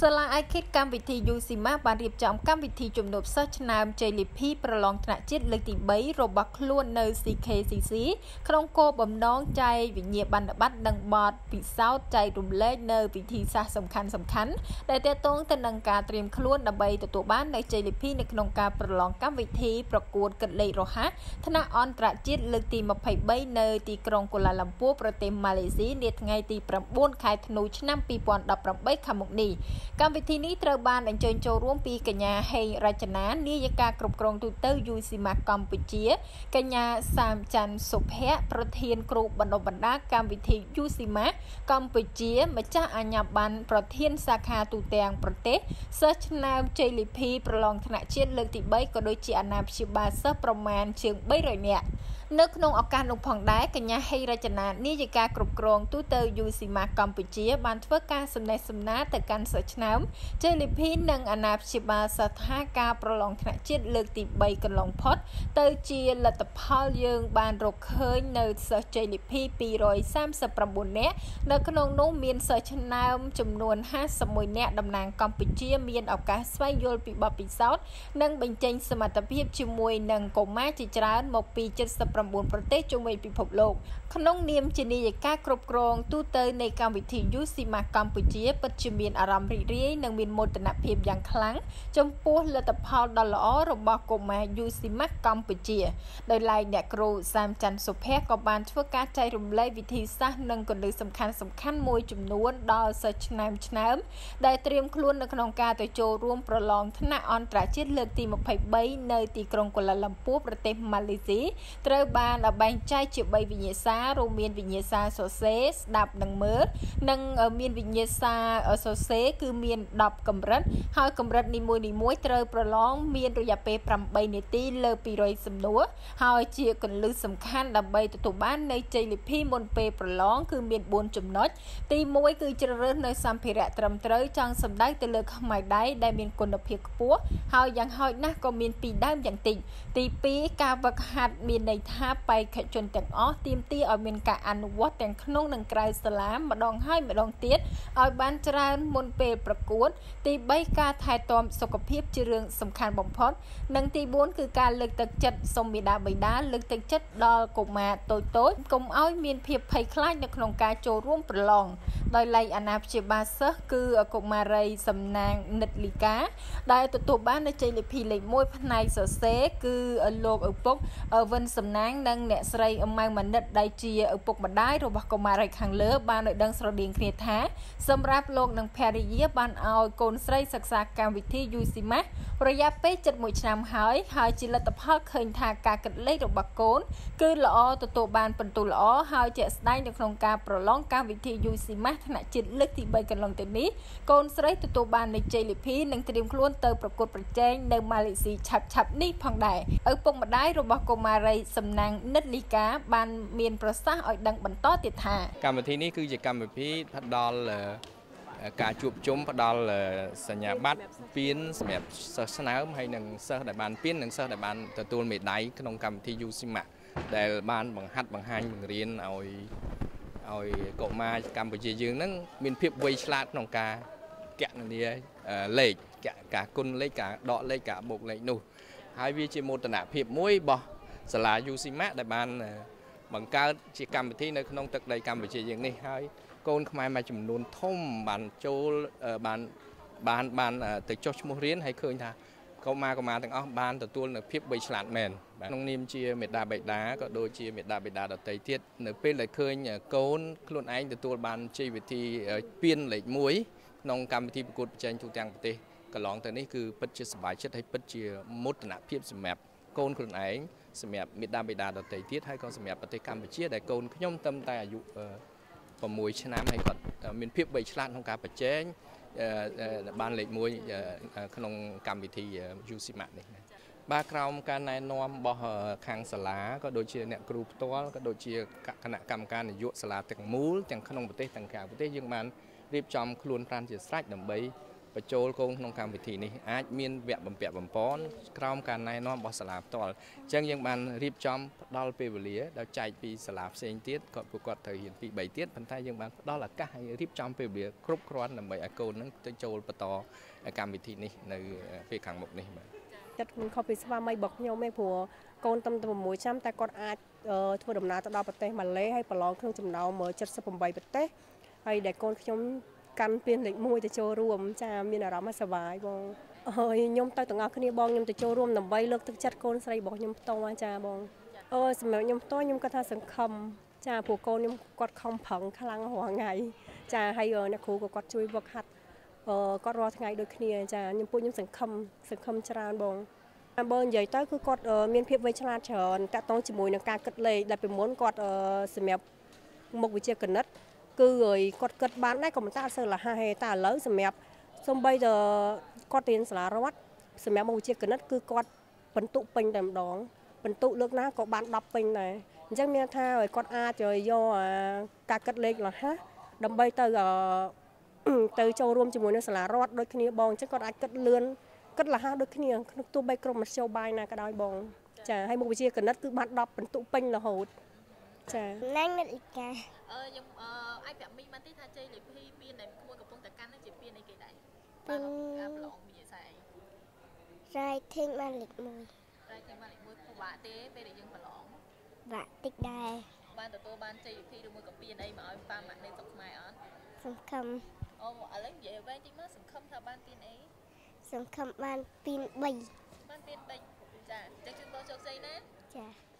Sala ai kit cam vị thi UCMASបានរៀបចំកម្មវិធីជំនួបសិស្សឆ្នាំ JLP ប្រឡងថ្នាក់ជាតិលើកទី3របស់ខ្លួននៅ CKCC ក្នុងគោលបំណងចែកវិញ្ញាបនបត្រនិងបទពិសោធន៍ចែករំលែកនៅវិធីសាស្ត្រសំខាន់ៗដែលទាក់ទងទៅនឹងការត្រៀមខ្លួនដើម្បីទទួលបាននៅ JLP នៅក្នុងការប្រឡងកម្មវិធីប្រកួតគិតលេខរហ័សថ្នាក់អន្តរជាតិលើកទី23នៅទីក្រុងកូឡាឡាំពួរប្រទេសម៉ាឡេស៊ីនាថ្ងៃទី9ខែធ្នូឆ្នាំ2018ខាងមុខនេះកម្មវិធីនេះត្រូវបានអញ្ជើញចូលរួមពីកញ្ញាហេងរចនានាយិកាគ្រប់គ្រងទូត UCMAS កម្ពុជាកញ្ញាសាមច័ន្ទសុភ័ក្រប្រធានគ្រូបណ្ដុះបណ្ដាលកម្មវិធី UCMAS កម្ពុជាម្ចាស់អាជ្ញាប័ណ្ណប្រធានសាខាទូទាំងប្រទេសសិស្សឆ្នាំ JLP ប្រឡងថ្នាក់ជាតិលើកទី3ក៏ដូចជាអាណាព្យាបាលសិស្សប្រមាណជាង300នាក់នៅក្នុងឱកាសនោះផងដែរកញ្ញាហេងរចនានាយិកាគ្រប់គ្រងទូត UCMAS កម្ពុជាបានធ្វើការសំណេះសំណាលទៅកាន់សិស្សឆ្នាំ JLP និងអាណាព្យាបាលសិស្សថាការប្រឡងថ្នាក់ជាតិលើកទី3កន្លងផុតទៅជាលទ្ធផលយើងបានរកឃើញនៅសិស្ស JLP 239នាក់នៅក្នុងនោះមានសិស្សឆ្នាំចំនួន51នាក់តំណាងកម្ពុជាមានឱកាសស្វែងយល់ពីបទពិសោធន៍និងបញ្ចេញសមត្ថភាពជាមួយនឹងកុមារជាច្រើនមកពី79ប្រទេសជុំវិញពិភពលោកក្នុងនាមជានាយិកាគ្រប់គ្រងទូទៅនៃកម្មវិធី UCMAS កម្ពុជាពិតជាមានអារម្មណ៍រីករាយនិងមានមោទនភាពយ៉ាងខ្លាំងចំពោះលទ្ធផលដ៏ល្អរបស់កុមារ UCMAS កម្ពុជាដោយឡែកអ្នកគ្រូសាមច័ន្ទសុភ័ក្រក៏បានធ្វើការចែករំលែកវិធីសាស្ត្រនិងគន្លឹះសំខាន់ៗមួយចំនួនដល់សិស្សឆ្នាំដែលត្រៀមខ្លួននៅក្នុងការទៅចូលរួមប្រឡងថ្នាក់អន្តរជាតិលើកទី23នៅទីក្រុងកូឡាឡាំពួរប្រទេសម៉ាឡេស៊ីត្រូវបានបែងចែកជា3វិញ្ញាសារួមមានវិញ្ញាសាសរសេរស្ដាប់និងមើលនិងមានវិញ្ញាសាសរសេរគឺមាន10កម្រិតហើយកម្រិតនីមួយៗត្រូវប្រឡងមានរយៈពេល8នាទីលើ200សំណួរហើយជាគន្លឹះសំខាន់ដើម្បីទទួលបាននៅជ័យលាភីមុនពេលប្រឡងគឺមាន4ចំណុចទី1គឺជ្រើសរើសនៅសម្ភារៈត្រឹមត្រូវចង់សម្ដៅទៅលើខ្មៅដៃដែលមានគុណភាពខ្ពស់ហើយយ៉ាងហោចណាស់ក៏មាន2ដើមយ៉ាងតិចទី2ការវឹកហាត់មានន័យថាបេក្ខជនទាំងអស់ទាមទារឲ្យមានការអនុវត្តទាំងក្នុងនិងក្រៅសាលាម្ដងហើយម្ដងទៀតឲ្យបានច្រើនមុនពេលប្រកួតទី3ការថែទាំសុខភាពជារឿងសំខាន់បំផុតនិងទី4គឺការលើកទឹកចិត្តសូមមាតាបិតាលើកទឹកចិត្តដល់កុមារតូចៗកុំឲ្យមានភាពភ័យខ្លាចនៅក្នុងការចូលរួមប្រឡងដោយឡែកអាណាព្យាបាលសិស្សគឺកុមារីសំណាងនិតលីកាដែលទទួលបាននៅជ័យលាភីលេខ1ផ្នែកសរសេរគឺលោកឪពុកវិនសំណាងនិងអ្នកស្រីម៉ៅម៉ានិតដែលជាឪពុកម្ដាយរបស់កុមារីខាងលើបានឲ្យដឹងស្រដៀងគ្នាថាសម្រាប់លោកនិងភរិយាបានឲ្យកូនស្រីសិក្សាកម្មវិធី UCMAS រយៈពេល71ឆ្នាំហើយជាលទ្ធផលឃើញថាការគិតលេខរបស់កូនគឺល្អទទួលបានពិន្ទុល្អហើយជាក់ស្ដែងនៅក្នុងការប្រឡងកម្មវិធី UCMAS ថ្នាក់ជាតិលើកទី3កន្លងទៅនេះកូនស្រីទទួលបាននៃជ័យលាភីនិងត្រៀមខ្លួនទៅប្រកួតប្រជែងនៅម៉ាឡេស៊ីឆាប់នេះផងដែរឪពុកម្ដាយរបស់កុមារីសំណាងនិតលីកាបានមានប្រសាសន៍ឲ្យដឹងបន្តទៀតថាកម្មវិធីនេះគឺជាកម្មវិធីផ្ដល់ការជួបជុំផ្ដល់សញ្ញាបត្រពានសម្រាប់សិស្សស្នើមហើយនិងសិស្សដែលបានពាននិងសិស្សដែលបានទទួលមេដាយក្នុងកម្មវិធី UCMAS ដែលបានបង្ហាត់បង្ហាញបង្រៀនឲ្យកុមារកម្ពុជាយើងនឹងមានភាពវៃឆ្លាតក្នុងការគណនាលេខការគុណលេខការដកលេខការបូកលេខនោះហើយវាជាមោទនភាពមួយរបស់សាលា UCMAS ដែលបានបង្កើតជាកម្មវិធីនៅក្នុងទឹកដីកម្ពុជាយើងនេះហើយកូនខ្មែរមួយចំនួនធំបានចូលបានទៅចុះឈ្មោះរៀនហើយឃើញថាកុមារទាំងអស់បានទទួលនៅភាពវៃឆ្លាតមែនក្នុងនាមជាមេដាបេដាក៏ដូចជាមេដាបេដាដទៃទៀតនៅពេលដែលឃើញកូនខ្លួនឯងទទួលបានជ័យវិធីពានលេខ1ក្នុងកម្មវិធីប្រកួតប្រជែងទូទាំងប្រទេសកន្លងទៅនេះគឺពិតជាសប្បាយចិត្តហើយពិតជាមោទនភាពសម្រាប់កូនខ្លួនឯងសម្រាប់មេដាបេដាដទៃទៀតហើយក៏សម្រាប់ប្រទេសកម្ពុជាដែលកូនខ្ញុំត្រឹមតែអាយុ6ឆ្នាំហើយគាត់មានភាពវៃឆ្លាតក្នុងការប្រជែងបានលេខ1ក្នុងកម្មវិធី UCMAS នេះបាទក្រោមការណែនាំរបស់ខាងសាលាក៏ដូចជាអ្នកគ្រូផ្ទាល់ក៏ដូចជាគណៈកម្មការនយោបាយសាលាទាំងមូលទាំងក្នុងប្រទេសទាំងក្រៅប្រទេសយើងបានរៀបចំខ្លួនប្រាណជាស្រេចដើម្បីបញ្ចូលកូនក្នុងកម្មវិធីនេះអាចមានវគ្គបំពាក់បំពន់ក្រោមការណែនាំរបស់សាលាផ្ទាល់អញ្ចឹងយើងបានរៀបចំផ្ដល់ពេលវេលាដល់ចែកពីសាលាផ្សេងទៀតគាត់ត្រូវរៀនពី3ទៀតប៉ុន្តែយើងបានផ្ដល់ឱកាសឲ្យរៀបចំពេលវេលាគ្រប់គ្រាន់ដើម្បីឲ្យកូននឹងទៅចូលបន្តកម្មវិធីនេះនៅពេលខាងមុខនេះបាទចិត្តមិនខុសពីស្វាមីរបស់ខ្ញុំទេព្រោះកូនតាម6ឆ្នាំតែគាត់អាចធ្វើដំណើរទៅដល់ប្រទេសម៉ាឡេហើយប្រឡងក្នុងចំណោម78ប្រទេសហើយដែលកូនខ្ញុំកាន់ពានលេខ1ទៅចូលរួមចាមានអារម្មណ៍សប្បាយបងហើយខ្ញុំទៅទាំងអស់គ្នាបងខ្ញុំទៅចូលរួមដើម្បីលើកទឹកចិត្តកូនស្រីរបស់ខ្ញុំផ្ទាល់ចាបងសម្រាប់ខ្ញុំផ្ទាល់ខ្ញុំគាត់ថាសង្ឃឹមចាព្រោះកូនខ្ញុំគាត់ខំប្រឹងខ្លាំងរាល់ថ្ងៃចាហើយអ្នកគ្រូក៏គាត់ជួយវឹកហាត់គាត់រាល់ថ្ងៃដូចគ្នាចាខ្ញុំសង្ឃឹមច្រើនបងបើនិយាយទៅគឺគាត់មានភាពវៃឆ្លាតច្រើនតាក់ទងជាមួយនឹងការគិតលេខដែលពីមុនគាត់សម្រាប់មុខវិជ្ជាគណិតគឺគាត់គិតបានដែរក៏មិនតាអត់សូវលះហេតែឥឡូវសម្រាប់សំបីតគាត់រៀនសាលារដ្ឋសម្រាប់មុខវិជ្ជាគណិតគឺគាត់បន្ទុកពេញតែម្ដងបន្ទុកលើកណាក៏បាន10ពេញដែរអញ្ចឹងមានថាគាត់អាចយកការគិតលេខលះហដើម្បីទៅចូលរួមជាមួយនឹងសាលារដ្ឋដូចគ្នាបងអញ្ចឹងគាត់អាចគិតលឿនគិតលះហដូចគ្នាក្នុងទោះបីក្រុមមធ្យោបាយណាក៏ដោយបងចាហើយមុខវិជ្ជាគណិតគឺបាន10បន្ទុកពេញរហូតចាណាញ់និតលិកាខ្ញុំអាចប្រាប់មីបានទេថាជ័យលាភីពានដែលក្មួយកំពុងតែកាន់នេះជាពានអីគេដែរពានការប្រឡងវិញ្ញាសាអី Writing បានលេខ1 Writing បានលេខ1ពិបាកទេពេលដែលយើងប្រឡងបាក់តិចដែរបានទទួលបានជ័យលាភីឬមួយក៏ពានអីមកឲ្យប៉ាម៉ាក់នៅស្រុកខ្មែរអត់សង្ឃឹមឥឡូវនិយាយវែងតិចមកសង្ឃឹមថាបានពានអីសង្ឃឹមបានពាន3 បានពាន3ចាអញ្ចឹងជូនបងជោគជ័យណាចា